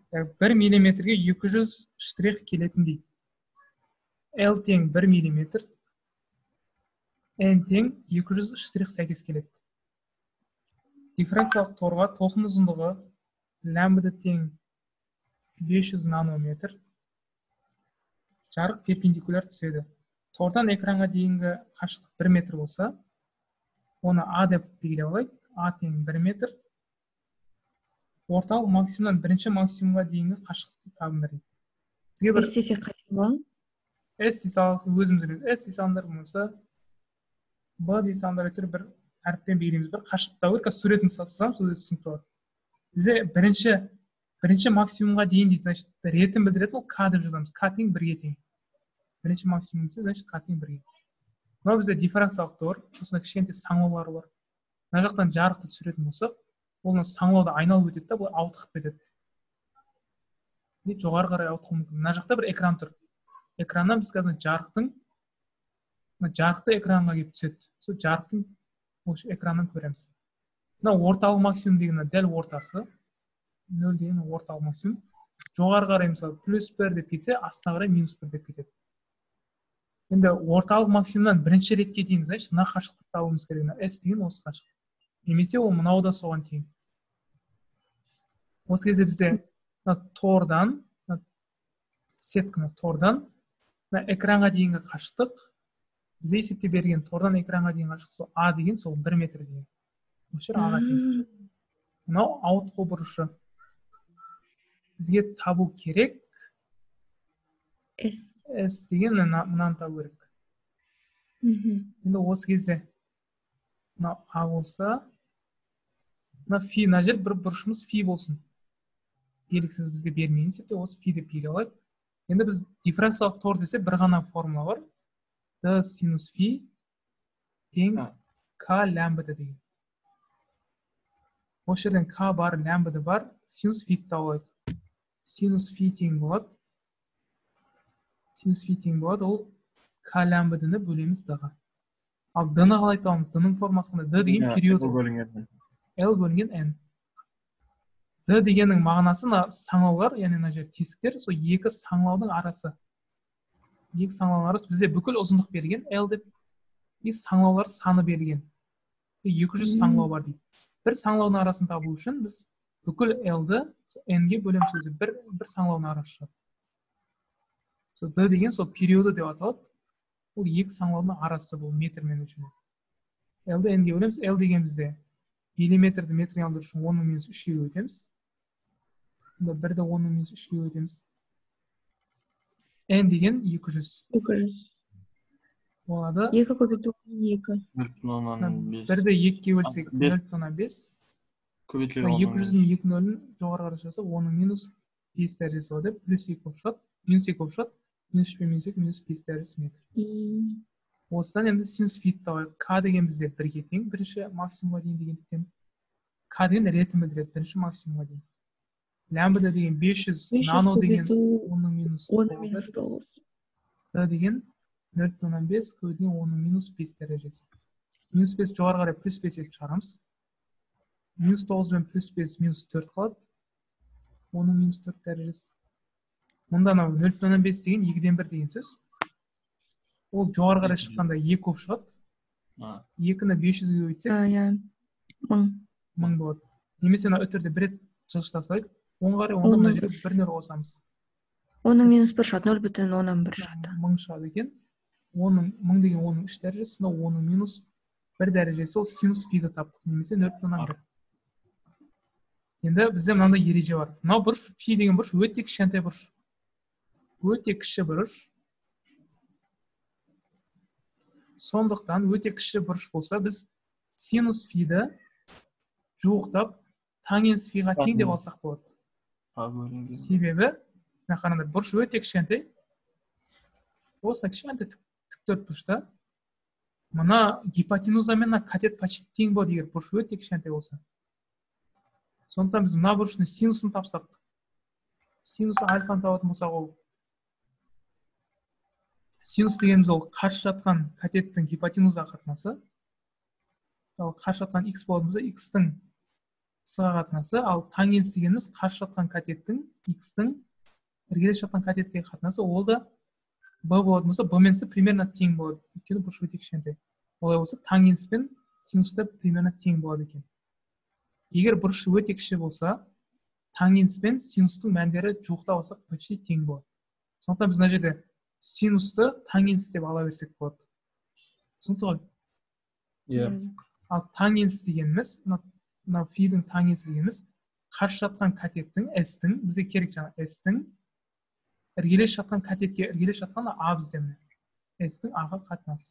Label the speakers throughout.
Speaker 1: 1 миллиметрге 200 штрих келетін дейді. L тең 1 миллиметр, N тең 200 штрих сәйкес келеді. Дифференциялық торға толқын ұзындығы лямбда тең 500 нанометр. Жарық перпендикуляр түседі. Тордан экранға дейінгі қашықтық 1 метр болса, оны А деп белгілей алайық. А тең 1 метр. Орталық максимумнан бірінші максимумға дейінгі қашықтықты табыңдар дейді. Сізге бір
Speaker 2: S десек қате болады?
Speaker 1: S дей саласыз, өзіміз білеміз. S дей салыңдар болса, B дей салыңдар әйтеуір бір әріппен белгілейміз. Bir қашықтықта өрка суретін салсам, сол түсінікті болады. Бізде бірінші максимумға дейін дейді, значит, ретін білдіретін ол К деп жазамыз. К тең 1-ге тең. Бірінші максимум десе, значит, К тең 1-ге. Мынау бізде дифференциялық тор, осында кішкентай саңылаулары бар. Мына жақтан жарықты түсіретін болсақ, ол саңылауды айналып өтеді, бұл ауытқып кетеді. Жоғары қарай ауытқуы мүмкін. Мына жақта бір экран тұр. Экраннан біз қазір жарықты экранға келіп түседі. Сол жарықтың экраннан көреміз. Мына орталық максимум деген дәл ортасы. 0 деген орталық максимум. Жоғары қарай мысалы плюс 1 деп кетсе, астына қарай минус 1 деп кетеді. Енді орталық максимумнан бірінші ретке дейін, значит, мына қашықтықты табуымыз керек. S деген осы қашықтық. Немесе ол мынау да соған тең. Осы кезде бізде тордан, сетканы тордан экранға дейінгі қашықтық, бізде есепте берген тордан экранға дейінгі қашықтық сол А деген сол 1 метр деген. Осы жер Аға тең. Мынау ауытқу бұрышы. Бізге табу керек. S деген мынаны табу керек. Енді осы кезде мынау А болса, мына фи, мына жер бір бұрышымыз фи болсын. Белгісіз бізде бермейін септе, осы фи деп белгілей алайық. Енді біз дифференциялық тор десе бір ғана формула бар. D синус фи тең К лямбда деген. Осы жерден К бар, лямбда бар, синус фи тауып алайық. Синус фи тең болады. Синус фи тең болады, ол К лямбданы бөлеміз D-ға. Ал D-ны қалай табамыз? D-ның формасы қандай? D деген период. L бөлінген N. D дегеннің мағынасы саңылаулар, яғни мына жер тесіктер, сол екі саңылаудың арасы. Екі саңылаудың арасы бізде бүкіл ұзындық берген, L деп, саңылаулар саны берген. 200 саңылау бар дейді. Бір саңылаудың арасын табу үшін біз бүкіл L-ді N-ге бөлеміз, бір саңылаудың арасы шығады. Сол D деген сол периоды деп аталады. Бұл екі саңылаудың арасы, бұл метрмен өлшенеді. L-ді N-ге бөлеміз, L деген бізде миллиметрді метрге алдыру үшін 10-3-ге өтеміз. Бірді 10-3-ге өтеміз. N деген 200.
Speaker 2: 200.
Speaker 1: Болады.
Speaker 2: 2 көбейту 2.
Speaker 1: Бірді 2-ге өлсек 0,5. 200-дің 2 нөлін жоғары қарай жасап, 10-5 дәрежесі болады. Плюс 2 болып шығады. Минус 2 болып шығады. Минус 3 пен минус 2, минус 5 дәрежесі метр. Осыдан енді синус фи табайық. К деген бізде 1-ге тең, бірінші максимумға дейін дегендіктен. К деген ретін білдіреді, бірінші максимумға дейін. Лямбда деген 500, нано деген 10-9. Д деген 0,5 көбейткен 10-5 дәрежесі. Минус 5 жоғары қарай плюс 5 етіп шығарамыз. Минус 9 мен плюс 5 минус 4 қалады. 10-4 дәрежесі. Мұнда 0,5 деген 2-ден 1 деген сөз. Ол жоғары қарай шыққанда 2 көп шығады. 2-ні 500-ге өйтсек, 1000 болады. Немесе өтірде бір рет жылыштасайық. 10 қарай, онда мұна жерде 1 нөл қосамыз.
Speaker 2: 10-1 шығады, 0,1 шығады.
Speaker 1: 1000 шығады екен. 1000 деген 3 дәрежесі, сонда 10-1 дәрежесі, ол синус фиді таптық, немесе 0,1. Енді бізде мынандай ереже бар. Мынау бұрыш, фи деген бұрыш өте кішкентай бұрыш. Өте кіші бұрыш. Сондықтан өте кіші бұрыш болса, біз синус фиді жуықтап, тангенс фиға тең деп алсақ болады. Себебі, бұрыш өте кішкентай. Осында кішкентай тіктөрт бұрышта. Мына гипотенуза мен катет почти тең болады, егер бұрыш өте кішкентай болса. Сондықтан біз мына бұрыштың синусын тапсақ, синусы альфаны табатын болсақ, ол синус дегеніміз ол қарсы жатқан катеттің гипотенуза қатынасы. Қарсы жатқан x болатын болса, x-тің с-ға қатынасы, ал тангенс дегеніміз қарсы жатқан катеттің x-тің іргелес жатқан катеттегі қатынасы, ол да b болатын болса, b мен с примерно тең болады. Өйткені бұрыш өте кішкентай. Олай болса, тангенс пен синус та примерно тең болады екен. Егер бұрыш өте кіші болса, тангенс пен синустың мәндері жуықтап алсақ почти тең болады. Сондықтан біз мына жерде синусты тангенс деп ала берсек болады. Түсінікті ғой?
Speaker 3: Иә.
Speaker 1: Ал тангенс дегеніміз, мына фидің тангенс дегеніміз қарсы жатқан катеттің s-тің, бізге керек жаңа s-тің іргелес жатқан катетке іргелес жатқан а бізде міне. S-тің а-ға қатынасы.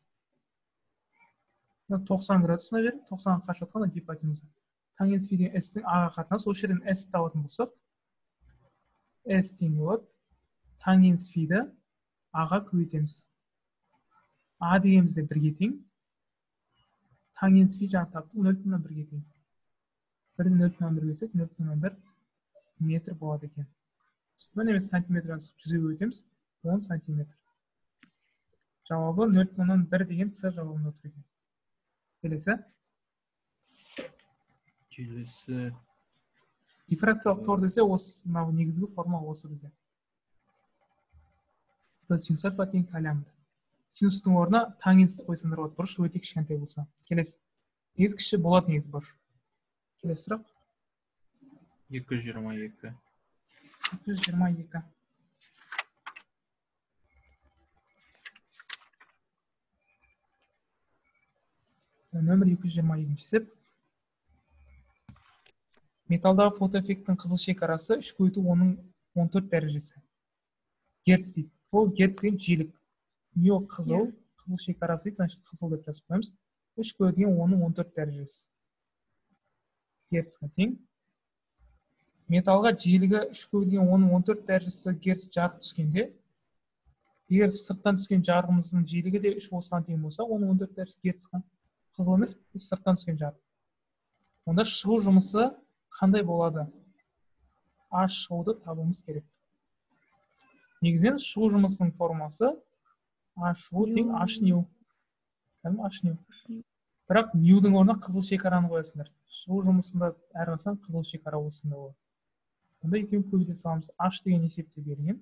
Speaker 1: 90 градус мына жер, 90-ға қарсы жатқан гипотенуза. Тангенс фи деген s-тің а-ға қатынасы, осы жерден s табатын болсақ, s тең болады. Тангенс фиді а-ға көбейтеміз. А дегенімізде 1-ге тең. Тангенс фи жаңа таптық 0,1-ге тең. 1-ден 0,1 өтсек 0,1 метр болады екен. Міне емес сантиметрден 100-ге өтеміз, 10 сантиметр. Жауабы 0,1 деген с жауабында отыр екен. Келесі?
Speaker 3: Келесі.
Speaker 1: Дифференциалдық тор десе, мынау негізгі форма осы бізде. Синус альфа тең лямбда. Синустың орнына тангенсті қойсаңдар болады, бұрыш өте кішкентай болса. Келесі. Негіз кіші болады негіз бұрыш. Келесі сұрақ.
Speaker 3: 222.
Speaker 1: 222. Нөмір 222 есеп. Металдағы фотоэффекттің қызыл шекарасы 3/10-ның 14 дәрежесі. Герц дейді. Ол герц деген жиілік. Мио қызыл, қызыл шекарасы дейді, значит қызыл деп жазып қоямыз. 3/10-ның 14 дәрежесі. Герцқа тең. Металға жиілігі 3/10-ның 14 дәрежесі герц жарық түскенде, егер сырттан түскен жарығымыздың жиілігі де 3 осыған тең болса, оның 14 дәрежесі герцқа қызыл емес, сырттан түскен жарық. Онда шығу жұмысы қандай болады? А шығуды табуымыз керек. Негізінен шығу жұмысының формасы А шығу тең H ню. H ню. Бірақ ньюдің орнына қызыл шекараны қоясыңдар. Шығу жұмысында әрқашан қызыл шекара осында болады. Онда екеуін көбейте саламыз. H деген есепте берген.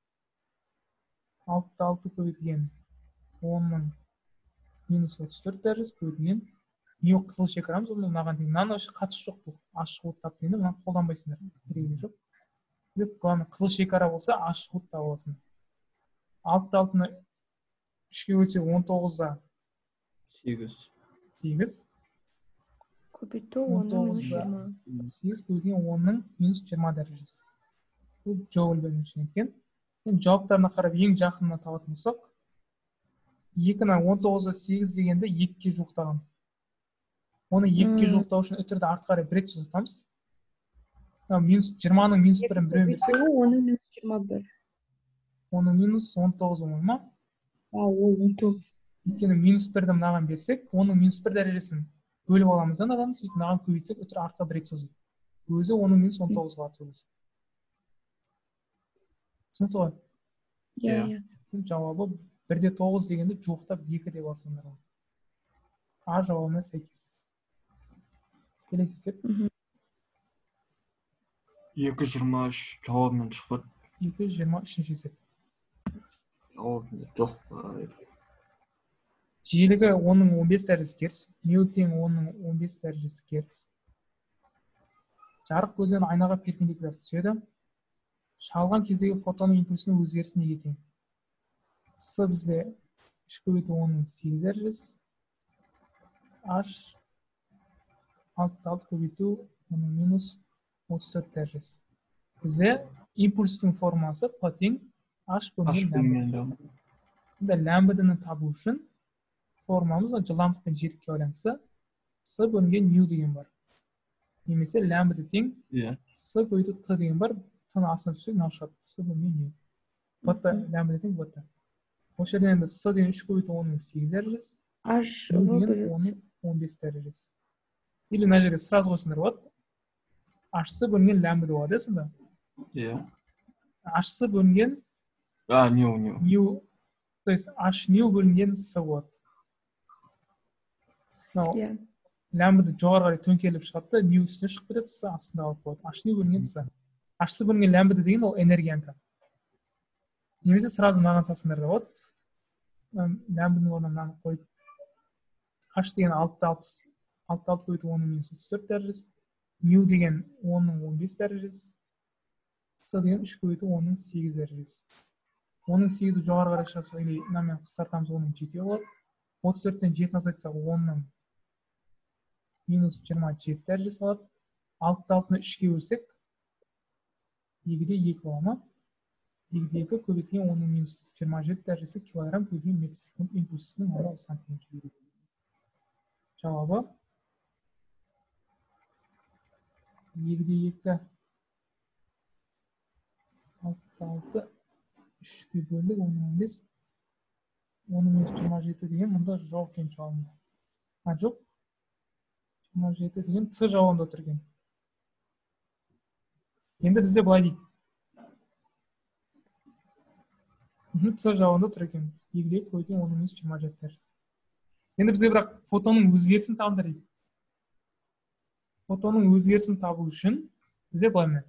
Speaker 1: 6 көбейтілген 10-ның минус 34 дәрежесі көбейтілген. Нью қызыл шекарамыз, оны мынаған тең. Мынаны қатысы жоқ бұл. H шығуды тап дегенде мынаны қолданбайсыңдар. Керегі жоқ. Главное, қызыл шекара болса, H шығуды таба аласың. 6-ны 3-ге өтсе 19-да
Speaker 3: 8.
Speaker 1: 8.
Speaker 2: Көбейту 10-ның минус 20.
Speaker 1: 8 көбейтілген 10-ның минус 20 дәрежесі. Бұл жоуль бөлінішінен екен. Жауаптарына қарап ең жақынына табатын болсақ, 2-ні 19-да 8 дегенде 2-ге жуықтаған. Оны 2-ге жуықтау үшін үтірді артқа қарай бір рет жазатамыз. Минус 20-ның минус 1-ін біреуін берсек.
Speaker 2: 10-ның минус 21.
Speaker 1: 10-ның минус 19 оңай ма?
Speaker 2: Ол 19.
Speaker 1: Өйткені минус 1-ді мынаған берсек, 10-ның минус 1 дәрежесін бөліп аламыздан адам, сөйтіп мынаған көбейтсек, үтір артқа бір рет жазу. Өзі 10-ның минус 19-ға атылысы. Түсінікті ғой?
Speaker 2: Иә.
Speaker 1: Жауабы 1/9 дегенде жуықтап 2 деп алсаңдар. А жауабына сәйкес. Келесі есеп.
Speaker 3: 223 жауабымен шықпады.
Speaker 1: 223 есеп.
Speaker 3: Жауабында жоқ.
Speaker 1: Жиілігі 10-ның 15 дәрежесі герц. Нью тең 10-ның 15 дәрежесі герц. Жарық көзден айнаға перпендикуляр түседі. Шалған кездегі фотонның импульсінің өзгерісі неге тең? С бізде 3/10-ның 8 дәрежесі. H 6 көбейту 10-ның минус 34 дәрежесі. Бізде импульстің формасы P тең H бөлінген лямбда. Лямбданы табу үшін формамыз жылдамдықпен жиілікке байланысты С бөлінген нью деген бар. Немесе лямбда тең С көбейту Т деген бар. Т-ны астына түсірсек, мынау шығады. С бөлінген нью. Б-та лямбда тең Б-та. Осы жерден енді С деген 3/10-ның 8 дәрежесі.
Speaker 2: H
Speaker 1: деген 10-ның 15 дәрежесі. Или мына жерге сразу қойсаңдар болады. H-сы бөлінген лямбда болады, сонда?
Speaker 3: Иә.
Speaker 1: H-сы бөлінген
Speaker 3: нью.
Speaker 1: То есть H нью бөлінген С болады. лямбда жоғары қарай төңкеріліп шығады да нью үстіне шығып кетеді, с астында қалып болады. H нью бөлінген с. H бөлінген лямбда деген ол энергиянка. Немесе сразу мынаған салсаңдар да болады. Лямбданың орнына мынаны қойып. H деген 6-60 көбейту 10-34 дәрежесі. Нью деген 10-15 дәрежесі. С деген 3 көбейту 10-8 дәрежесі. 10-8 жоғары қарай шығарса, или мынамен қысқартамыз 10-7 болады. 34-тен 7-ні азайтсақ 10-27 дәрежесі болады. 6-6-ны 3-ге бөлсек 2-2 бола ма? 2-2 көбейтілген 10-27 дәрежесі килограмм көбейтілген метр секунд импульсінің орны сантиметр. Жауабы 2-2 6-6 3-ге бөлдік 10-15 10-27 деген мұнда жоқ екен жауабында. Жоқ. 27 деген С жауабында отыр екен. Енді бізде былай дейді. С жауабында отыр екен. 2-2 көбейтілген 10-27 дәрежесі. Енді бізде бірақ фотонның өзгерісін табыңдар дейді. Фотонның өзгерісін табу үшін бізде былай міне.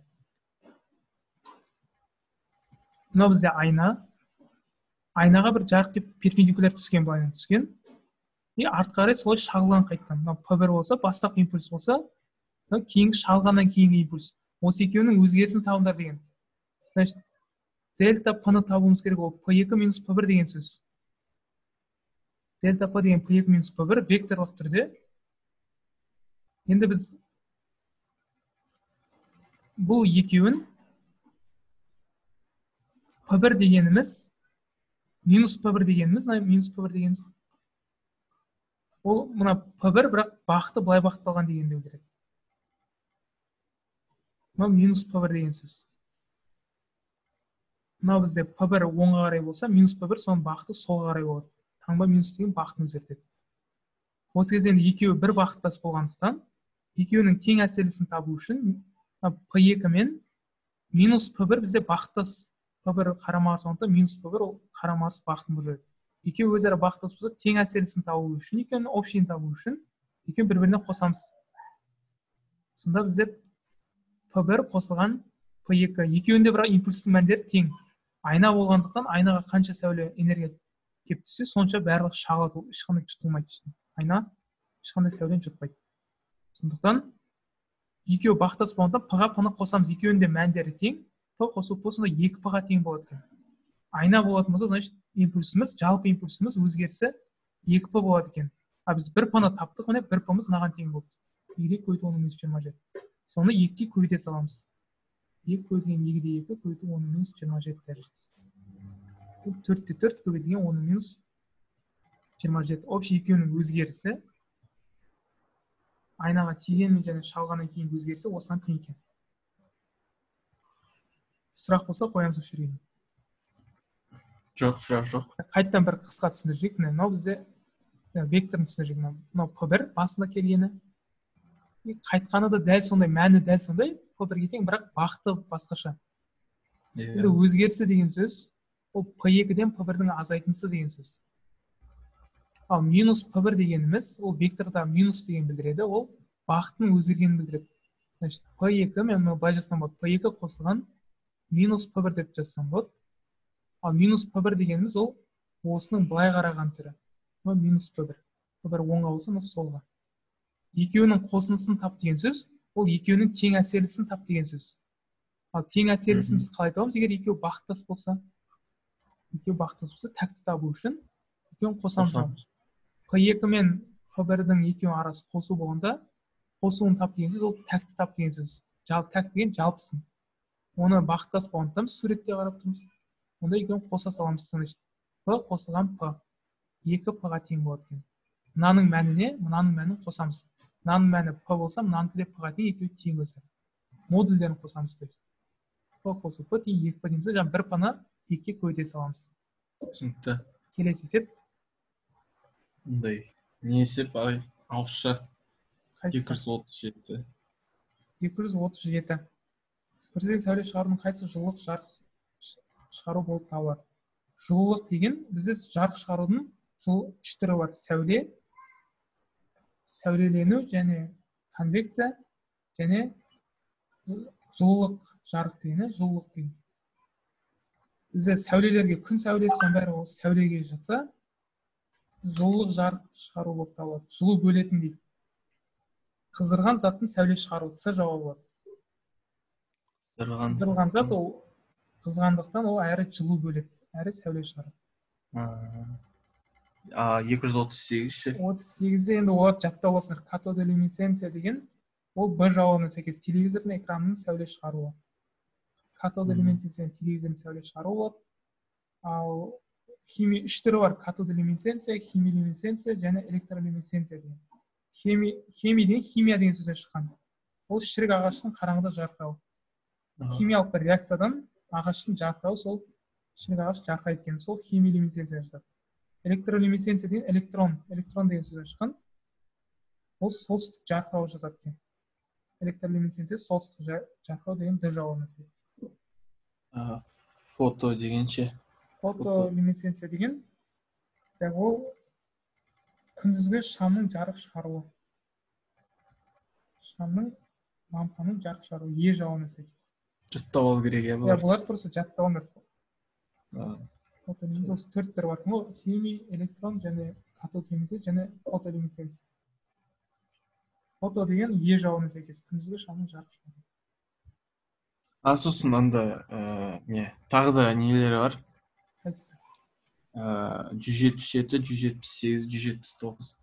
Speaker 1: Мынау бізде айна. Айнаға бір жарық кеп перпендикуляр түскен, былайынан түскен. И артқа қарай солай шағылған қайттан. Мынау P1 болса, бастапқы импульс болса, кейінгі шағылғаннан кейінгі импульс. Осы екеуінің өзгерісін табыңдар деген. Значит, дельта P-ны табуымыз керек, ол P2 минус P1 деген сөз. Дельта P деген P2 минус P1 векторлық түрде. Енді біз бұл екеуін P1 дегеніміз минус P1 дегеніміз, минус P1 дегеніміз. Ол мына P1 бірақ бақты былай бақталған дегенді білдіреді. Мына минус P1 деген сөз. Мына бізде P1 оңға қарай болса, минус P1 соның бақты солға қарай болады. Таңба минус деген бақтын өзгертеді. Осы кезде екеуі бір бақыттас болғандықтан, екеуінің тең әсерлісін табу үшін P2 мен минус P1 бізде бақыттас. P1 қарамағыз сондықтан минус P1 ол қарамағыз бақтын бұл жүреді. Екеуі өзара бақыттас болса, тең әсерлісін табу үшін, екеуінің общийін табу үшін, екеуін бір-біріне қосамыз. Сонда бізде P1 қосылған P2. Екеуінде бірақ импульстің мәндері тең. Айна болғандықтан, айнаға қанша сәуле энергия кеп түссе, сонша барлық шағылады, ол ешқандай жұтылмайды. Айна ешқандай сәулені жұтпайды. Сондықтан екеуі бақыттас болғандықтан P-ға P-ны қосамыз. Екеуінде мәндері тең. P қосу посында 2 P-ға тең болады екен. Айна болатын болса, значит, импульсіміз, жалпы импульсіміз өзгерісі 2 P болады екен. А біз 1 P-ны таптық, міне 1 P-мыз мынаған тең болды. 2 көбейту 10-27. Соны 2-ге көбейте саламыз. 2 көбейтілген 2-2 көбейту 10-27 дәрежесі. 4-4 көбейтілген 10-27. Общий екеуінің өзгерісі айнаға тигенмен және шалғаннан кейін өзгерісі осыған тең екен. Сұрақ болса қоямыз осы жерге.
Speaker 3: Жоқ, сұрақ жоқ.
Speaker 1: Қайттан бір қысқа түсіндірсек, мынау бізде векторын түсіндірсек, мынау P1 басында келгені. Қайтқаны да дәл сондай, мәні дәл сондай, P1-ге тең, бірақ бақты басқаша. Енді өзгерісі деген сөз, ол P2-ден P1-дің азайтындысы деген сөз. Ал минус P1 дегеніміз, ол векторда минус деген білдіреді, ол бақтың өзгергенін білдіреді. Значит, P2, мен былай жазсам болады, P2 қосылған минус P1 деп жазсам болады. Ал минус P1 дегеніміз, ол осының былай қараған түрі. Минус P1. P1 оңға болса, солға. Екеуінің қосынысын тап деген сөз, ол екеуінің тең әсерлісін тап деген сөз. Ал тең әсерлісін біз қалай табамыз? Егер екеуі бақыттас болса, тәкті табу үшін екеуін қосамыз. P2 мен P1-дің екеуінің арасы қосу болғанда, қосуын тап деген сөз, ол тәкті тап деген сөз. Тәк деген жалпысын. Оны бақыттас болғандықтан суретте қарап тұрмыз. Онда екеуін қоса саламыз. P қосылған P. 2 P-ға тең болады екен. Мынаның мәніне, мынаның мәнін қосамыз. Мынаның мәні P болса, мынаның де P-ға тең, екеуі тең өсір. Модульдерін қосамыз. P қосу P тең 2 P дейміз, жаңа 1 P-ны 2-ге көбейте саламыз.
Speaker 3: Түсінікті.
Speaker 1: Келесі есеп.
Speaker 3: Мұндай. Не есеп? Ауызша. 237.
Speaker 1: 237. Бірден сәуле шығарудың қайсы жылылық жарық шығару болып табылады? Жылылық деген бізде жарық шығарудың 3 түрі бар. сәулелену және конвекция және жылулық жарық деген, жылулық деген. Бізде сәулелерге күн сәулесі соның бәрі ол сәулеге жатса, жылулық жарық шығару болып табылады. Жылу бөлетін дейді. Қыздырған заттың сәуле шығару, С жауабы болады. Қыздырылған зат ол қызғандықтан ол әрі жылу бөледі, әрі сәуле шығарады.
Speaker 3: 238 ше?
Speaker 1: 38-де енді оларды жаттап аласыңдар. Катодолюминесценция деген ол Б жауабына сәйкес телевизордың экранының сәуле шығаруы. Катодолюминесценция телевизордың сәуле шығаруы болады. Ал химия үш түрі бар: катодолюминесценция, химилюминесценция және электролюминесценция деген. Химия деген химия деген сөзден шыққан. Ол шірік ағаштың қараңғыда жарқырауы. Химиялық бір реакциядан ағаштың жарқырауы, сол шірік ағаш жарқырайды екен. Сол химилюминесценция жатады. Электролюминесценция деген электрон деген сөзден шыққан. Ол солтүстік жарқырау жатады екен. Электролюминесценция солтүстік жарқырау деген Д жауабына сәйкес.
Speaker 3: Фото дегенше?
Speaker 1: Фотолюминесценция деген ол күндізгі шамның жарық шығаруы. Шамның, лампаның жарық шығаруы. Е жауабына сәйкес.
Speaker 3: Жаттап алу керек, я бұлар?
Speaker 1: Бұлар просто жаттап алыңдар. Осы төрт түрі бар. Химия, электрон және катодолюминесценция және фотолюминесценция. Фото деген Е жауабына сәйкес. Күндізгі шамның жарық шығаруы.
Speaker 3: Сосын анда тағы да нелері бар?
Speaker 1: Қайсысы?
Speaker 3: 177, 178, 179.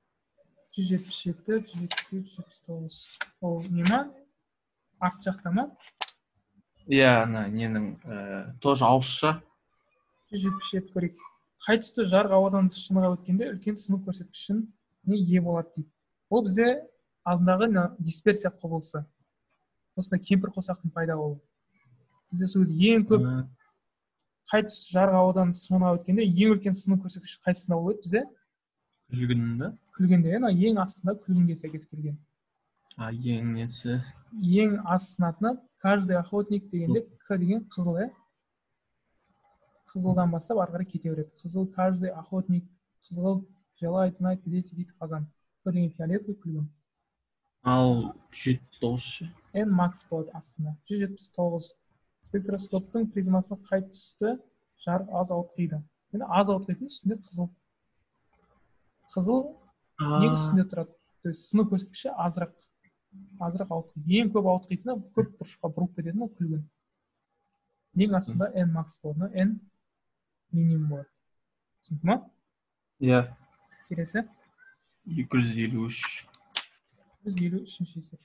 Speaker 1: 177, 178, 179. Ол не ма? Арт жақта ма?
Speaker 3: Иә, ненің тоже ауызша.
Speaker 1: 177 көрейік. Қай түсті жарық ауадан шыныға өткенде үлкен сынып көрсеткішін не Е болады дейді. Ол бізде алдындағы дисперсия құбылысы. Осында кемпір қосақтың пайда болуы. Бізде сол ең көп қай түсті жарық ауадан шыныға өткенде ең үлкен сынып көрсеткіші қайсысында болады бізде?
Speaker 3: Күлгінді?
Speaker 1: Күлгенде, ең астында күлгінге сәйкес келген.
Speaker 3: Ең несі?
Speaker 1: Ең аз сынатыны каждый охотник дегенде К деген қызыл, қызылдан бастап ары қарай кете береді. Қызыл каждый охотник, қызыл желает знать, где сидит қазан. К деген фиолетовый күлгін.
Speaker 3: Ал 179.
Speaker 1: N макс болады астында. 179. Спектроскоптың призмасына қай түсті жарық аз ауытқиды. Енді аз ауытқитын үстінде қызыл. Қызыл ең үстінде тұрады. Сынып көрсеткіші азырақ ауытқиды. Ең көп ауытқитыны көп бұрышқа бұрып кететін ол күлгін. Ең астында N макс болады, N минимум болады. Түсінді ма?
Speaker 3: Иә.
Speaker 1: Келесі?
Speaker 3: 253.
Speaker 1: 253 есеп.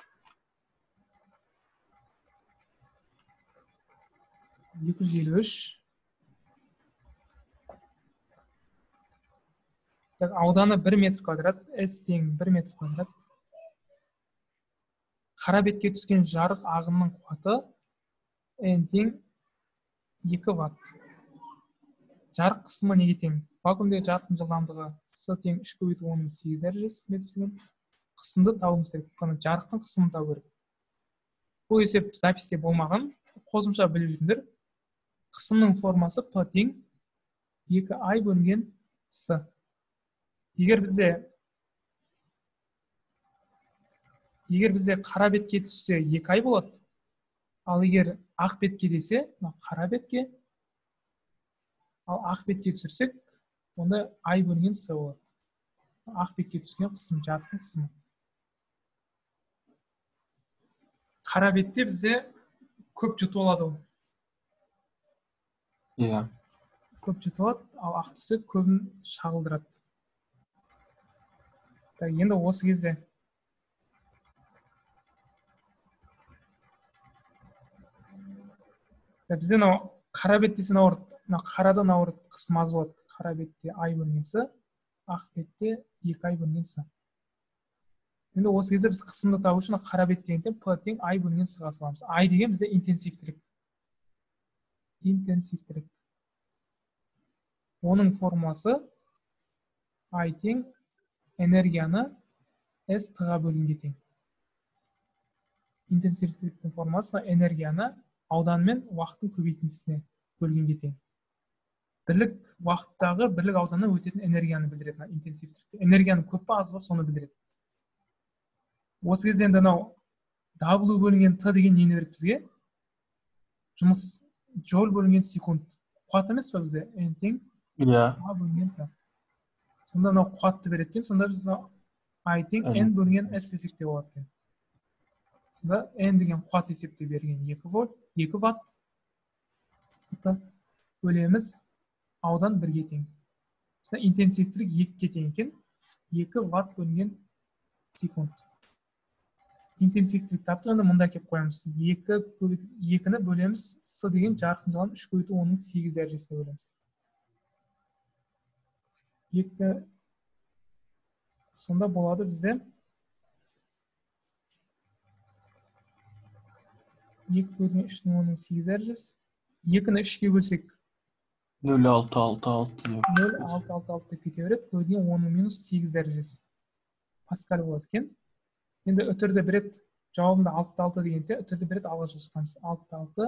Speaker 1: Ауданы 1 метр квадрат, S тең 1 метр квадрат. Қара бетке түскен жарық ағынның қуаты N тең 2 ватт. Жарық қысымы неге тең? Вакуумдегі жарықтың жылдамдығы С тең 3^8 дәрежесі метр секунд. Қысымды табуымыз керек. Жарықтың қысымын табу керек. Бұл есеп записте болмаған. Қосымша біліп жүріңдер. Қысымның формасы P тең 2I бөлінген С. Егер бізде қара бетке түссе 2I болады. Ал егер ақ бетке десе, қара бетке, ал ақ бетке түсірсек, онда I бөлінген С болады. Ақ бетке түскен қысым, жарықтың қысымы. Қара бетте бізде көп жұтып алады ол.
Speaker 3: Иә.
Speaker 1: Көп жұтып алады, ал ақ түссе көбін шағылдырады. Енді осы кезде бізде қара бет десе қарадан ауырып қысым аз болады. Қара бетте I бөлінген С, ақ бетте 2I бөлінген С. Енді осы кезде біз қысымды табу үшін қара бет дегенде P тең I бөлінген С-ға саламыз. I деген бізде интенсивтілік. Оның формуласы I тең энергияны S Т-ға бөлінге тең. Интенсивтіліктің формуласы энергияны аудан мен уақыттың көбейтіндісіне бөлгенге тең. бірлік уақыттағы бірлік ауданнан өтетін энергияны білдіреді. Интенсивтілік энергияның көп па аз ба соны білдіреді. Осы кезде енді анау W бөлінген T деген нені береді бізге? Жұмыс джоуль бөлінген секунд. Қуат емес па бізде? N тең A бөлінген T. Сонда анау қуатты береді екен. Сонда біз I тең N бөлінген S десек те болады екен. Сонда N деген қуат есепте берген 2 вольт, 2 ватт. Бөлеміз аудан 1-ге тең. Сонда интенсивтілік 2-ге тең екен. 2 ватт бөлінген секунд. Интенсивтілік таптық, енді мұнда кеп қоямыз. 2-ні бөлеміз С деген жарқын жалын 3 көбейту 10-8 дәрежесіне бөлеміз. 2 сонда болады бізде 2 бөлген 3-ні 10-8 дәрежесі. 2-ні 3-ке бөлсек
Speaker 3: 0,666
Speaker 1: 0,666 деп кете береді. Бөлген 10-8 дәрежесі. Паскаль болады екен. Енді үтірді береді, жауабында 6 дегенде үтірді береді, алға жылыстамыз. 6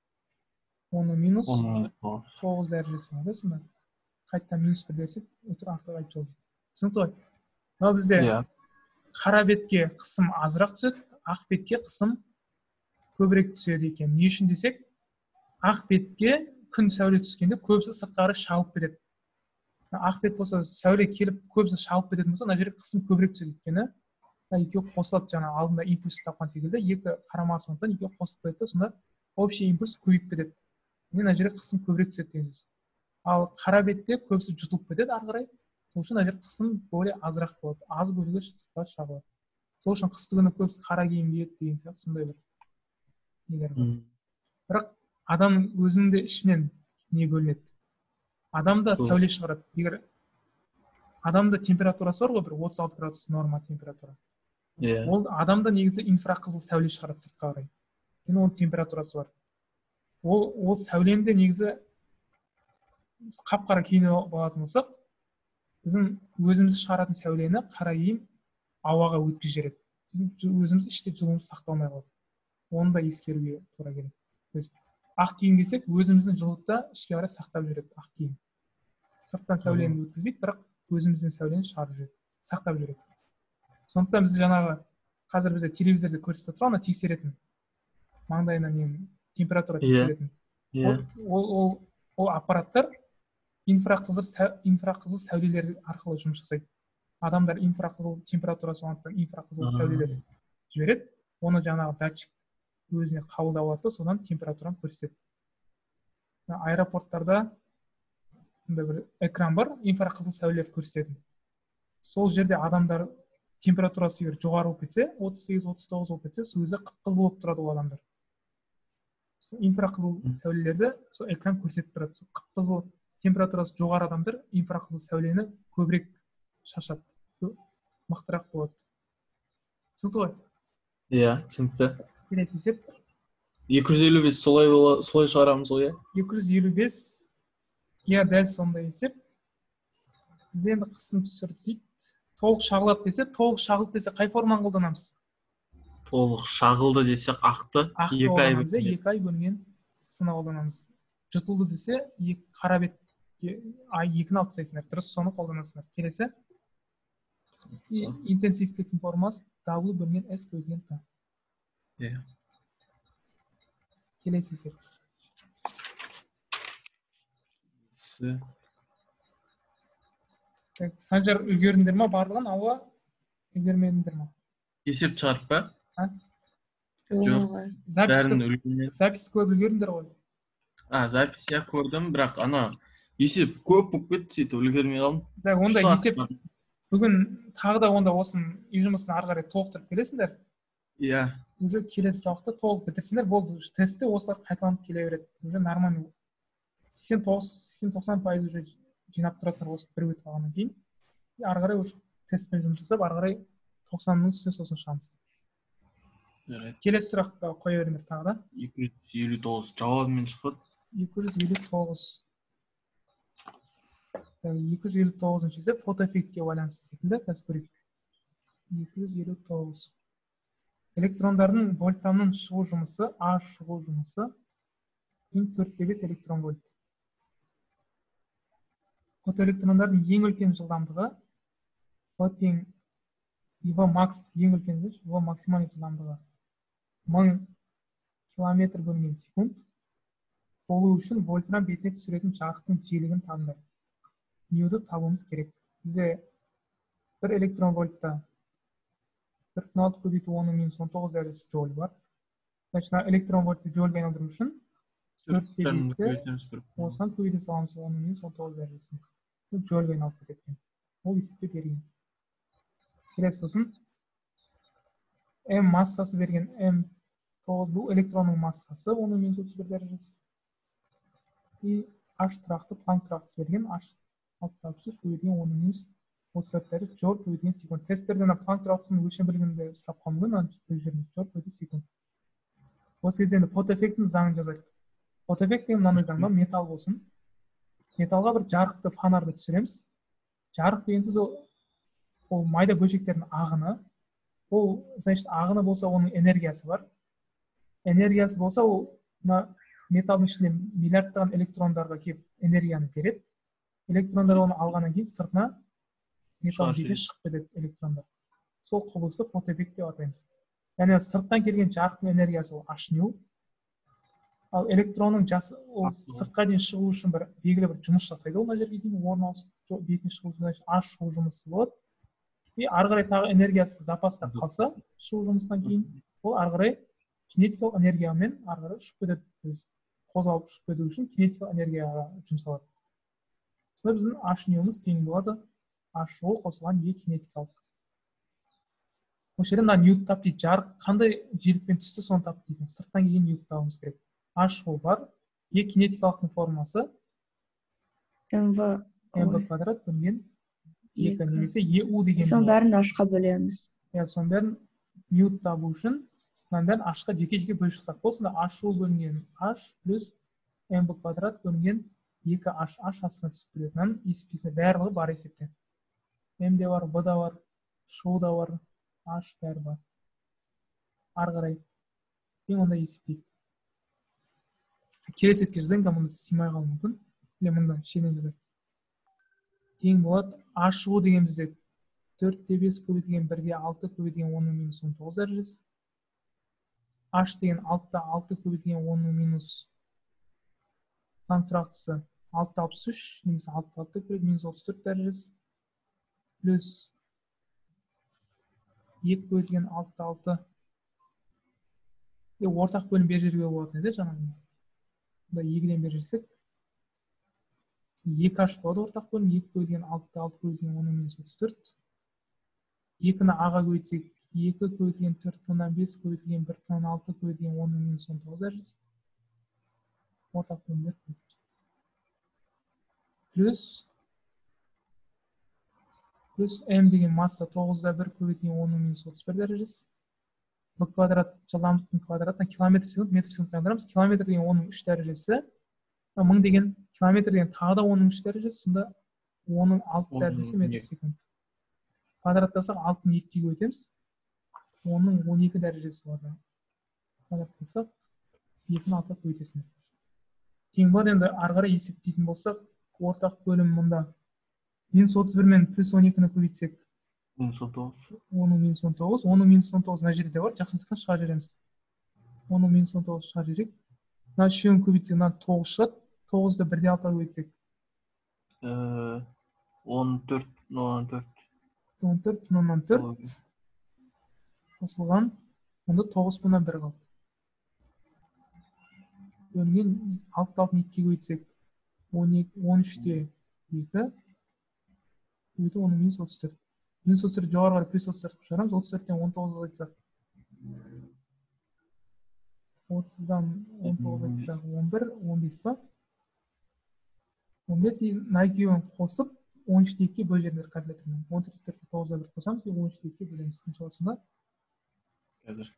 Speaker 1: 10-9 дәрежесі болады. Сонда қайттан -1 берсек, үтір артық айтып жолды. Түсінікті ғой? Мынау бізде қара бетке қысым азырақ түседі, ақ бетке қысым көбірек түседі екен. Не үшін десек, ақ бетке күн сәуле түскенде көбісі сыртқары шалып кетеді. Ақ бет болса, сәуле келіп көбісі шалып кететін болса, мына жерге қысым көбірек түседі екен. Екеуі қосылып, жаңа алдында импульс тапқан секілді, екі қарама сондықтан екеуі қосылып кетеді, сонда общий импульс көбейіп кетеді. Мына жерге қысым көбірек түседі деген сөз. Ал қара бетте көбісі жұтылып кетеді ары қарай. Сол үшін мына жерге қысым более азырақ болады. Аз бөлігі сыртқа шағылады. Сол үшін қысты күні көбісі қара киім киеді деген сияқты сондай бір нелер бар. Бірақ адам өзінің де ішінен не бөлінеді. Адамда сәуле шығарады. Егер адамда температурасы бар ғой, бір 36 градус норма температура. Ол адамда негізі инфрақызыл сәуле шығарады сыртқа қарай. Оның температурасы бар. Ол сәуленде негізі қап-қара киініп болатын болсақ, біздің өзіміз шығаратын сәулені қара киім ауаға өткізіп жібереді. Өзіміз іште жылуымыз сақталмай қалады. Оны да ескеруге тура келеді. Ақ киім кисек, өзіміздің жылуды ішке қарай сақтап жүреді ақ киім. Сырттан сәулені өткізбейді, бірақ өзіміздің сәулені шығарып жүреді, сақтап жүреді. Сондықтан біз жаңағы қазір бізде телевизорда көрсетіп тұр, ана тексеретін. Маңдайынан температура тексеретін. Ол аппараттар инфрақызыл сәулелер арқылы жұмыс жасайды. Адамдар инфрақызыл температурасы болғандықтан инфрақызыл сәулелер жібереді. Оны жаңағы датчик өзіне қабылдап алады, содан температураны көрсетеді. Аэропорттарда бір экран бар, инфрақызыл сәулелер көрсетеді. Сол жерде адамдар температурасы егер жоғары болып кетсе, 38-39 болып кетсе, сол кезде қып-қызыл болып тұрады ол адамдар. Инфрақызыл сәулелерді сол экран көрсетіп тұрады. Қып-қызыл температурасы жоғары адамдар инфрақызыл сәулені көбірек шашады, мықтырақ болады. Түсінікті ғой?
Speaker 3: Иә, түсінікті.
Speaker 1: Келесі есеп.
Speaker 3: 255 солай шығарамыз ғой,
Speaker 1: 255. Иә, дәл сондай есеп. Бізде енді қысым түсірді дейді. Толық шағылады десе, толық шағылды десе қай форманы қолданамыз?
Speaker 3: Толық шағылды десек ақты 2
Speaker 1: ай бөлінген сына қолданамыз. Жұтылды десе, қара бетке 2-ні алып тастайсыңдар. Дұрыс, соны қолданасыңдар. Келесі. Интенсивтіліктің формасы W бөлінген S бөлінген T.
Speaker 3: Иә.
Speaker 1: Келесі есеп. Санжар үлгердіңдер ма барлығын, алға үлгермедіңдер ма?
Speaker 3: Есеп шығарып па?
Speaker 2: Жоқ.
Speaker 1: Запись көп үлгердіңдер ғой?
Speaker 3: Запись я көрдім, бірақ ана есеп көп болып кетті, сөйтіп үлгермей қалдым.
Speaker 1: Онда есеп бүгін тағы да онда осының үй жұмысын ары қарай толықтырып келесіңдер?
Speaker 3: Иә.
Speaker 1: Уже келесі сабақта толық бітірсіңдер, болды. Тестте осылар қайталанып келе береді. Уже нормальный 80-90% уже жинап тұрасыңдар осы бір өтіп алғаннан кейін. Ары қарай тестпен жұмыс жасап, ары қарай 90-ның үстіне сосын шығамыз. Келесі сұраққа қоя беріңдер тағы да.
Speaker 3: 259 жауабымен шықты.
Speaker 1: 259. 259-шы есеп фотоэффектке байланысты секілді, қазір көрейік. 259. Электрондардың вольфрамның шығу жұмысы, А шығу жұмысы 4,5 электрон вольт. фотоэлектрондардың ең үлкен жылдамдығы V тең V max ең үлкен V максимальный жылдамдығы 1000 километр бөлінген секунд болу үшін вольфрам бетіне түсіретін жарықтың жиілігін табыңдар. Ньюді табуымыз керек. Бізде 1 электрон вольтта 1,6 көбейту 10⁻19 дәрежесі джоуль бар. Значит, электрон вольтты джоульге айналдыру үшін 4 осыған көбейте саламыз 10⁻19 дәрежесін. Джоульге айналып кетеді. Ол есепте берген. Келесі сосын М массасы берген М9 бұл электронның массасы 10⁻31 дәрежесі. И H тұрақты Планк тұрақтысы берген H 663 көбейтілген 10⁻34 дәрежесі джоуль көбейтілген секунд. Тесттерден Планк тұрақтысының өлшем білігінде сұрап қалмаған, джоуль көбейтілген секунд. Осы кезде енді фотоэффектінің заңын жазайық. Фотоэффект деген мынандай заң бар, металл болсын. Металлға бір жарықты фонарды түсіреміз. Жарық деген сөз ол майда бөлшектердің ағыны. Ол, значит, ағыны болса, оның энергиясы бар. Энергиясы болса, ол металдың ішінде миллиардтаған электрондарға келіп энергияны береді. Электрондар оны алғаннан кейін сыртына металл бетіне шығып кетеді электрондар. Сол құбылысты фотоэффект деп атаймыз. Яғни сырттан келген жарықтың энергиясы ол H-ню. Ал электронның сыртқа дейін шығу үшін бір белгілі бір жұмыс жасайды, ол мына жерге дейін орын ауыстырып бетіне шығу үшін H шығу жұмысы болады. И ары қарай тағы энергиясы запаста қалса, шығу жұмысынан кейін ол ары қарай кинетикалық энергиямен ары қарай ұшып кетеді. Қозғалып ұшып кету үшін кинетикалық энергияға жұмсалады. Сонда біздің H-ньюіміз тең болады H-о қосылған E кинетикалық. Осы жерде мына ньют тап дейді. Жарық қандай жиілікпен түсті, соны тап дейді. Сырттан келген ньют табуымыз керек. H-о бар. E кинетикалықтың формасы mv квадрат бөлінген 2 немесе EU деген.
Speaker 2: Соның бәрін H-қа бөлеміз.
Speaker 1: Соның бәрін ньют табу үшін соның бәрін H-қа жеке-жеке бөліп шықсақ болсын, H-о бөлінген H плюс mv квадрат бөлінген 2H астына түсіп тұрады. Есептесіне барлығы бар есепте. M де бар, V да бар, Ш да бар, H бәрі бар. Ары қарай. Ең онда есептейді. Келесі етке жазайын, мұнда симай қалу мүмкін. Или мұнда шенен жазайық. Тең болады H-о деген бізде 4/5 көбейтілген 1/6 көбейтілген 10⁻19 дәрежесі. H деген 6/6 көбейтілген 10⁻. Планк тұрақтысы 663 немесе 6/6 -34 дәрежесі. Плюс 2 көбейтілген 6/6. Ортақ бөлім бер жерге болатын еді жаңағы. Бұнда 2-ден бер жерсек 2H болады ортақ бөлім, 2 көбейтілген 6/6 көбейтілген 10⁻34. 2-ні A-ға көбейтсек 2 көбейтілген 4/5 көбейтілген 1/6 көбейтілген 10⁻19 дәрежесі. Ортақ бөлімдер плюс m деген масса 9/1 көбейтілген 10⁻31 дәрежесі. В квадрат жылдамдықтың квадратына километр секунд, метр секунд айналдырамыз. Километр деген 10⁻3 дәрежесі. 1000 деген километр деген тағы да 10⁻3 дәрежесі. Сонда 10⁻6 дәрежесі метр секунд. Квадраттасақ 6-ны 2-ге көбейтеміз. 10⁻12 дәрежесі болады. Квадраттасақ 2-ні 6-ға көбейтесің. Тең бар, енді ары қарай есептейтін болсақ, ортақ бөлім мұнда -31 мен +12-ні көбейтсек 10⁻19. 10⁻19 мына жерде бар, жақындасақ шыға жереміз. 10⁻19 шыға жерек. Мына үшеуін көбейтсек, мына 9 шығады. 9-ды 1/6-ға көбейтсек 14 қосылған. Онда 9/1 қалды. Бөлінген 6/6-ны 2-ге көбейтсек 13-те 2 көбейту 10⁻34. -34 жоғары қарай +34 қылып шығарамыз. 34-тен 19-ға айтсақ 30-дан 19-ға айтсақ 11, 15 ба? 15 мына екеуін қосып 13-те 2-ге бөл жердер калькулятормен. 14-те 9-ға 1 қосамыз, 13-те 2-ге бөлеміз. Қанша болады сонда?
Speaker 3: Қазір.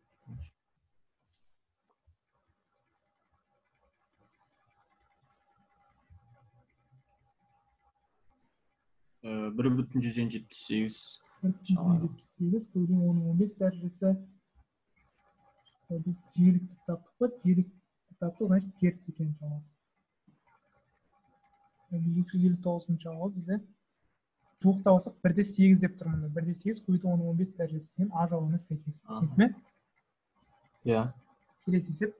Speaker 3: 1,178.
Speaker 1: 1,178 көбейтілген 10-15 дәрежесі. Біз жиілікті таптық па? Жиілікті таптық, значит теріс екен жауап. 259 жауабы бізде жуықтап алсақ 1/8 деп тұр мұнда. 1/8 көбейту 10-15 дәрежесі деген А жауабына сәйкес. Түсінікті ме?
Speaker 3: Иә.
Speaker 1: Келесі есеп.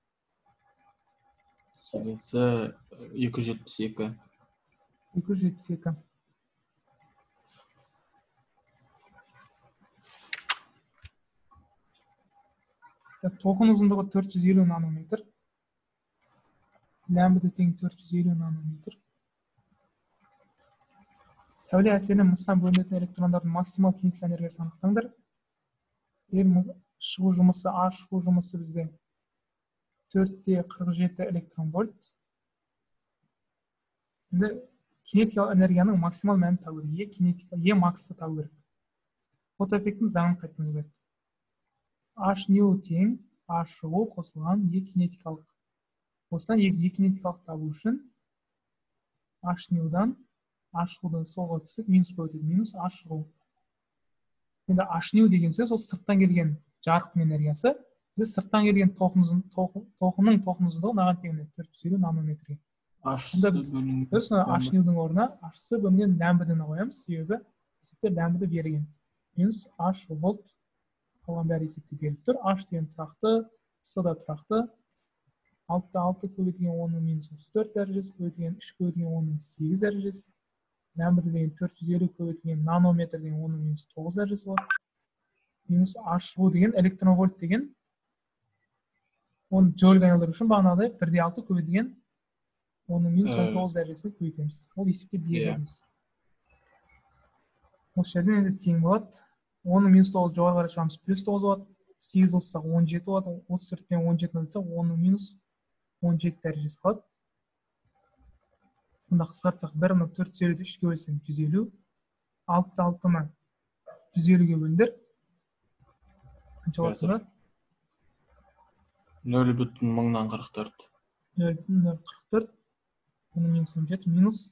Speaker 3: Келесі 272.
Speaker 1: 272. Тоқым ұзындығы 450 нанометр. Лямбда тең 450 нанометр. Сәуле әсерінен мыстан бөлінетін электрондардың максимал кинетикалық энергиясын анықтаңдар. Шығу жұмысы, А шығу жұмысы бізде 4-47 электрон вольт. Енді кинетикалық энергияның максимал мәнін табу керек. Е максты табу керек. Фотоэффекттің заңын қайтадан жазайық. H ню тең А шығу қосылған Е кинетикалық. Осыдан Е кинетикалық табу үшін H нюдан А шығудан солға түсіп минус болып өтеді. Минус А шығу. Енді H ню деген сөз ол сырттан келген жарықтың энергиясы. Біз сырттан келген тоқымның тоқым ұзындығы маған тең 450 нанометрге. H нюдің орнына H-сы бөлінген лямбданы қоямыз. Себебі есепте лямбда берген. Минус H вольт. Қалған бәрі есепте беріліп тұр. H деген тұрақты, С да тұрақты. 6 көбейтілген 10-ның минус 34 дәрежесі, көбейтілген 3 көбейтілген 10-ның 8 дәрежесі. Лямбда деген 450 көбейтілген нанометр деген 10-ның минус 9 дәрежесі болады. Минус H деген электрон вольт деген оны джоульге айналдыру үшін бағанағыдай 1/6 көбейтілген 10-ның минус 19 дәрежесіне көбейтеміз. Ол есепте береміз. Осы жерден енді тең болады. 10-ның минус 9 жоғары қарай шығамыз, плюс 9 болады. 8 болсақ 17 болады. 34-тен 17-ні алсақ 10-ның минус 17 дәрежесі қалады. Бұнда қысқартсақ 1-ні 450-ді 3-ге бөлсем 150. 6-6-ны 150-ге бөліндір. Қанша болады бұнда?
Speaker 3: 0,44.
Speaker 1: 0,44. 10-ның минус 17 минус.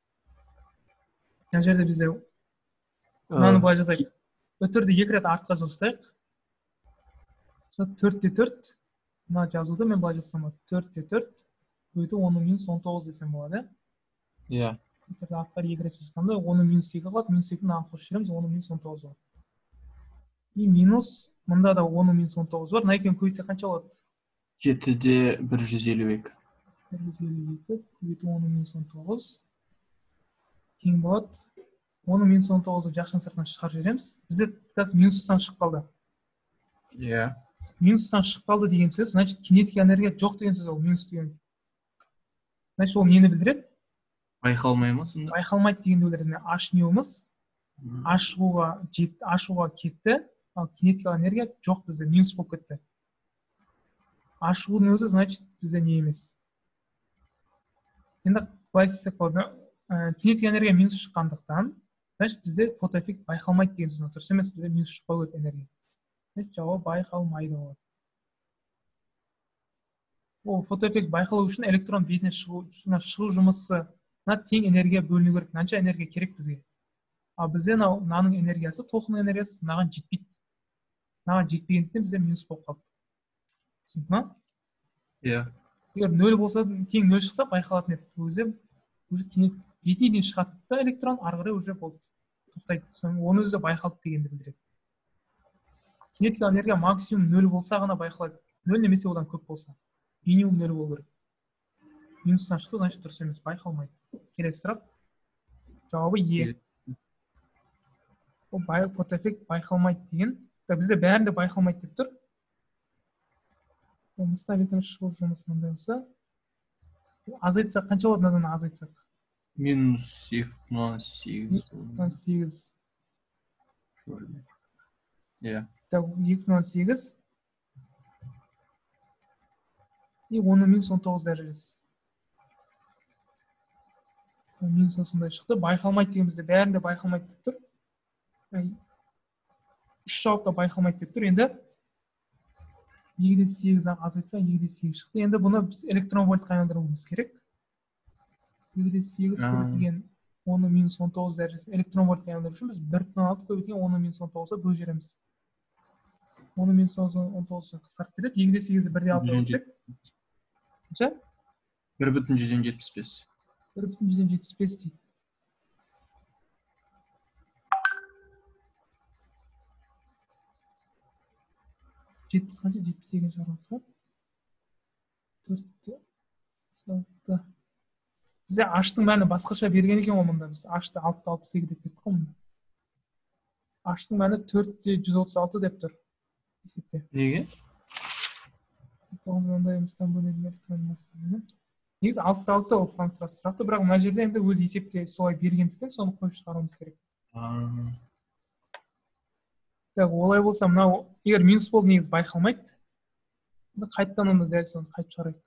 Speaker 1: Мына жерде бізде мынаны былай жазайық. Өтірді 2 рет артқа жылжытайық. 4/4. Мына жазуды мен былай жазсам 4/4 көбейту 10-ның минус 19 десем болады.
Speaker 3: Иә.
Speaker 1: Өтірді артқа 2 рет жазсам да 10-ның минус 2 қалады. Минус 2-ні мынаған қосып жібереміз, 10-ның минус 19 болады. И минус, мында да 10-ның минус 19 бар. Мына екеуін көбейтсе қанша болады?
Speaker 3: 7-де 152.
Speaker 1: 152 көбейту 10-ның минус 19 тең болады. 10-ның минус 19-ды жақшының сыртынан шығарып жібереміз. Бізде қазір минустан шығып қалды.
Speaker 3: Иә.
Speaker 1: Минустан шығып қалды деген сөз, значит, кинетикалық энергия жоқ деген сөз ол минус деген. Значит, ол нені білдіреді?
Speaker 3: Байқалмай ма сонда?
Speaker 1: Байқалмайды дегенді білдіреді. H нюмыз H шығуға кетті, ал кинетикалық энергия жоқ бізде, минус болып кетті. H шығудың өзі, значит, бізде не емес. Енді былай істесек болады. Кинетикалық энергия минус шыққандықтан, значит, бізде фотоэффект байқалмайды деген сөз. Дұрыс емес, бізде минус шықпау керек энергия. Жауап байқалмайды болады. Ол фотоэффект байқалу үшін электрон бетіне шығу жұмысы тең энергия бөліну керек. Қанша энергия керек бізге? Ал бізде мынаның энергиясы, тоқымның энергиясы мынаған жетпейді. Мынаған жетпегендіктен бізде минус болып қалды. Түсіндің ме?
Speaker 3: Иә.
Speaker 1: Егер 0 болса, тең 0 шықса байқалатын еді. Өзі бетіне дейін шығады да электрон, ары қарай уже болды. Тоқтайды. Оны өзі байқалды дегенді білдіреді. Кинетикалық энергия максимум 0 болса ғана байқалады. 0 немесе одан көп болса. Минимум 0 болу керек. Минустан шықты, значит, дұрыс емес, байқалмайды. Келесі сұрақ. Жауабы Е. Ол фотоэффект байқалмайды деген. Бізде бәрінде байқалмайды деп тұр. Мыста электрон шығу жұмысы мындай болса, азайтсақ қанша болады мынадан азайтсақ?
Speaker 3: Минус 2,8.
Speaker 1: 2,8.
Speaker 3: Иә.
Speaker 1: 2,8 и 10-ның минус 19 дәрежесі. Минус осындай шықты. Байқалмайды деген бізде бәрінде байқалмайды деп тұр. 3 жауапта байқалмайды деп тұр. Енді 2,8-дан азайтса 2,8 шықты. Енді бұны біз электрон вольтқа айналдыруымыз керек. 2,8 көбейтілген 10-ның минус 19 дәрежесі электрон вольтқа айналдыру үшін біз 1,6 көбейтілген 10-ның минус 19-ға бөліп жібереміз. 10-ның минус 19-ға қысқарып кетеді. 2,8-ді 1,6 бөлсек қанша?
Speaker 3: 1,175.
Speaker 1: 1,175 дейді. Жетпіс қанша? 78 шығарып. 4-те 6. Бізде аштың мәні басқаша берген екен ғой мұнда. Біз ашты 6,62 деп кеттік қой мұнда. Аштың мәні 4,136 деп тұр. Есепте.
Speaker 3: Неге?
Speaker 1: Негізі 6,6 болып қалып тұрады сұрақты, бірақ мына жерде енді өз есепте солай бергендіктен соны қойып шығаруымыз керек. Олай болса, мынау егер минус болды, негізі байқалмайды. Қайттан оны дәл соны қайтып шығарайық.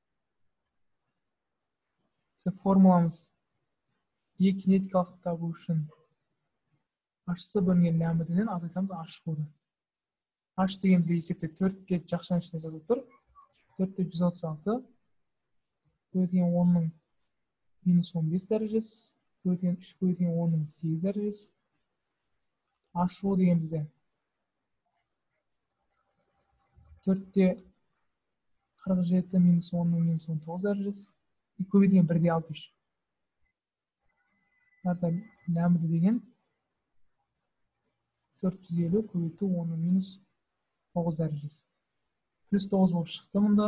Speaker 1: Формуламыз E кинетикалық табу үшін H-сы бөлінген лямбдадан азайтамыз H болды. H дегенде есепте 4-ке жақшаның ішіне жазылып тұр. 4,136 бөлінген 10-ның минус 15 дәрежесі, бөлінген 3 бөлінген 10-ның 8 дәрежесі. H деген бізде 4,47 минус 10-ның минус 19 дәрежесі. Көбейтілген 1,63. Лямбда деген 450 көбейту 10-ның минус 9 дәрежесі. Плюс 9 болып шықты мұнда.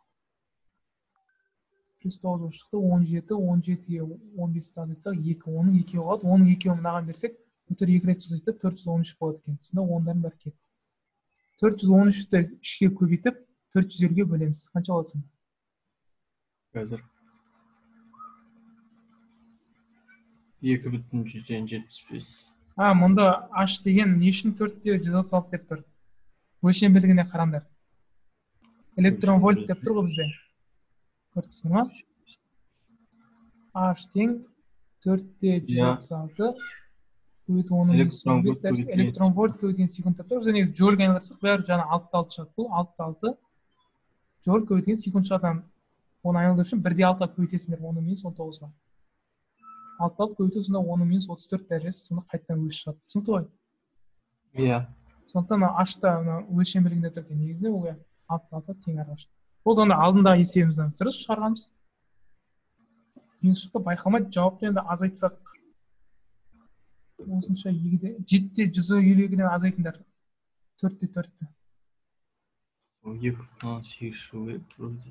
Speaker 1: Плюс 9 болып шықты. 17, 17-ге 15-ті азайтсақ, 2, 10-ның 2 болады. 10-ның 2-і мынаған берсек, өтір 2 рет жазайды, 413 болады екен. Сонда 10-дарын бәрі кетті. 413-ті 3-ге көбейтіп, 400-ге бөлеміз. Қанша болады сонда?
Speaker 3: Қазір 2,175.
Speaker 1: Мұнда H деген не үшін 4,136 деп тұр? Өлшем белгісіне қараңдар. Электрон вольт деп тұр ғой бізде. Көрдіңіздер ме? H тең 4,136 көбейту 10-ның электрон вольт көбейтілген секунд деп тұр. Біз негізі джоульге айналдырсақ, бәрі жаңа 6,6 шығады. Бұл 6,6 джоуль көбейтілген секунд шығады. Оны айналдыру үшін 1,6-ға көбейтесіңдер 10-ның минус 19-ға. 6 көбейту сонда 10-ның минус 34 дәрежесі, сонда қайттан өз шығады. Түсінікті ғой?
Speaker 3: Иә.
Speaker 1: Сондықтан H-та өлшем белгісінде тұрған негізінде ол 6 тең әрқашан. Ол онда алдындағы есебімізден дұрыс шығарғанбыз. Минус шықты, байқалмайды. Жауапты енді азайтсақ, осынша 7,152-ден азайтыңдар. 4,4-ті.
Speaker 3: 2,8 шығу вроде.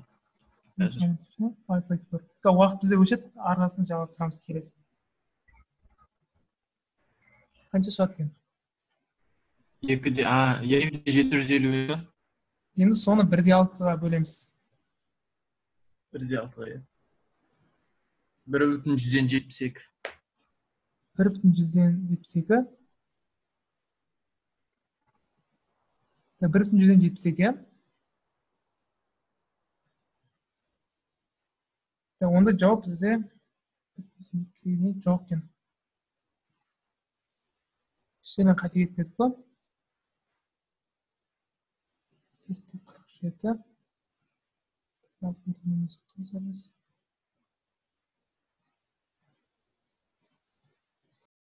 Speaker 1: Уақыт бізде өшеді, арғасын жалғастырамыз келесі. Қанша шығады екен?
Speaker 3: 2,750.
Speaker 1: Енді соны 1,6-ға бөлеміз.
Speaker 3: 1,6-ға. 1,172.
Speaker 1: 1,172. 1,172. Онда жауап бізде жоқ екен. Ішінен қате кетпедік қой. 4,47.